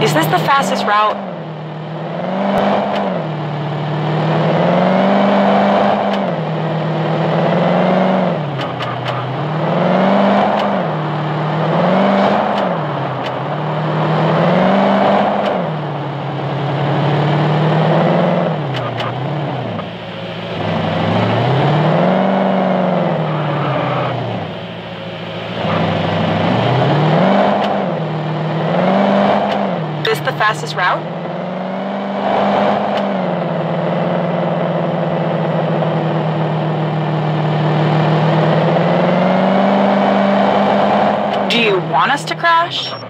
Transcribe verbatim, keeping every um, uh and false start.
Is this the fastest route? Is this the fastest route? Do you want us to crash?